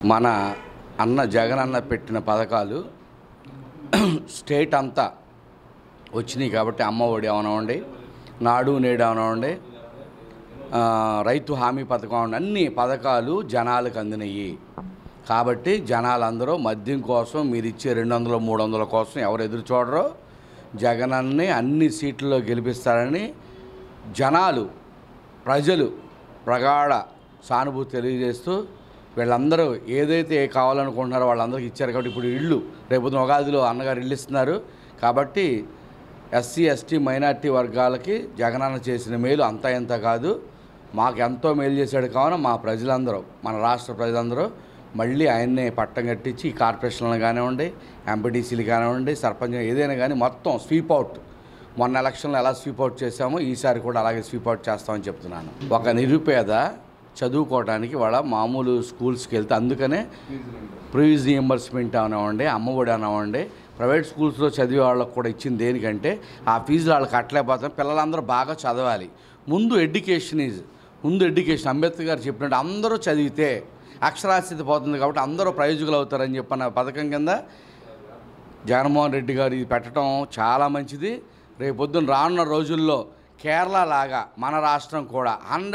మన అన్న జగన్ అన్న పెట్టిన పథకాలు స్టేట్ అంతా వచ్చినాయి కాబట్టి అమ్మ ఒడి అవనవండి, నాడు నేడు అవనవండి, రైతు హామీ పథకం అవనండి, అన్ని పథకాలు జనాలకు అందినాయి. కాబట్టి జనాలందరూ మద్యం కోసం మీరు ఇచ్చే 200 300 కోసం ఎవరు ఎదురు చూడరో, జగనన్ని అన్ని సీట్లలో గెలిపిస్తారని జనాలు ప్రజలు ప్రగాఢ సానుభూతి తెలియజేస్తూ వీళ్ళందరూ ఏదైతే కావాలనుకుంటున్నారో వాళ్ళందరికీ ఇచ్చారు. కాబట్టి ఇప్పుడు ఇళ్ళు రేపు ఉగాదిలో అన్నగారు ఇల్లు ఇస్తున్నారు. కాబట్టి ఎస్సీ ఎస్టీ మైనార్టీ వర్గాలకి జగనన్న చేసిన మేలు అంతా ఇంత కాదు, మాకు ఎంతో మేలు చేశాడు. కావున మా ప్రజలందరూ, మన రాష్ట్ర ప్రజలందరూ మళ్ళీ ఆయన్నే పట్టం కట్టించి కార్పొరేషన్లు కానివ్వండి, ఎంపీటీసీలు కానివ్వండి, సర్పంచ్ ఏదైనా కానీ మొత్తం స్వీప్ అవుట్, మొన్న ఎలక్షన్లో ఎలా స్వీప్ అవుట్ చేశామో ఈసారి కూడా అలాగే స్వీప్ అవుట్ చేస్తామని చెప్తున్నాను. ఒక నిరుపేద చదువుకోవడానికి వాళ్ళ మామూలు స్కూల్స్కి వెళ్తే అందుకనే ప్రీవియస్ రీఎంబర్స్మెంట్ అవనివ్వండి, అమ్మఒడి అనవండి, ప్రైవేట్ స్కూల్స్లో చదివే వాళ్ళకి కూడా ఇచ్చింది దేనికంటే ఆ ఫీజులు వాళ్ళు కట్టలేకపోతాం. పిల్లలందరూ బాగా చదవాలి. ముందు ఎడ్యుకేషన్ అంబేద్కర్ గారు చెప్పినట్టు అందరూ చదివితే అక్షరాస్యత పోతుంది. కాబట్టి అందరూ ప్రయోజకులు అవుతారని చెప్పిన పథకం కింద జగన్మోహన్ రెడ్డి గారు ఇది పెట్టడం చాలా మంచిది. రేపొద్దున రానున్న రోజుల్లో కేరళ లాగా మన రాష్ట్రం కూడా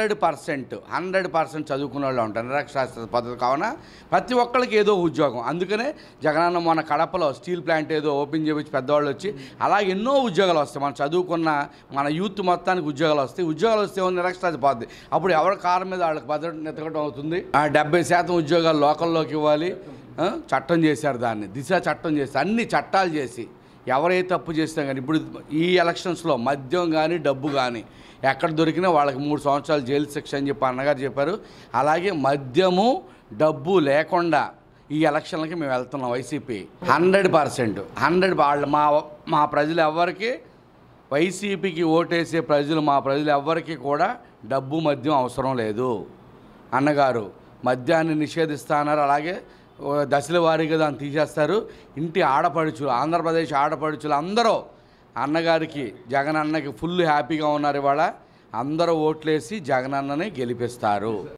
100% చదువుకునే వాళ్ళు ఉంటారు, నిరక్షరాస్యత పద్ధతి. కావున ప్రతి ఒక్కరికి ఏదో ఉద్యోగం. అందుకనే జగనన్న మన కడపలో స్టీల్ ప్లాంట్ ఏదో ఓపెన్ చేయించి పెద్దవాళ్ళు వచ్చి అలాగే ఎన్నో ఉద్యోగాలు వస్తాయి. మనం చదువుకున్న మన యూత్ మొత్తానికి ఉద్యోగాలు వస్తాయి. ఉద్యోగాలు వస్తే నిరక్షరాస్యత పోద్ది. అప్పుడు ఎవరి కారు మీద వాళ్ళకి భద్రత నెతకడం అవుతుంది. 70% ఉద్యోగాలు లోకల్లోకి ఇవ్వాలి. చట్టం చేశారు, దాన్ని దిశ చట్టం చేసి అన్ని చట్టాలు చేసి ఎవరైతే తప్పు చేసినా కానీ ఇప్పుడు ఈ ఎలక్షన్స్లో మద్యం కానీ డబ్బు కానీ ఎక్కడ దొరికినా వాళ్ళకి 3 సంవత్సరాలు జైలు శిక్ష అని చెప్పి అన్నగారు చెప్పారు. అలాగే మద్యము డబ్బు లేకుండా ఈ ఎలక్షన్లకి మేము వెళ్తున్నాం. వైసీపీ 100% వాళ్ళు మా ప్రజలు ఎవరికి, వైసీపీకి ఓటేసే ప్రజలు, మా ప్రజలు ఎవరికి కూడా డబ్బు మద్యం అవసరం లేదు. అన్నగారు మద్యాన్ని నిషేధిస్తున్నారు. అలాగే దశల వారీగా దాన్ని తీసేస్తారు. ఇంటి ఆడపడుచులు, ఆంధ్రప్రదేశ్ ఆడపడుచులు అందరూ అన్నగారికి, జగనన్నకి ఫుల్ హ్యాపీగా ఉన్నారు. ఇవాళ అందరూ ఓట్లేసి జగనన్నని గెలిపిస్తారు.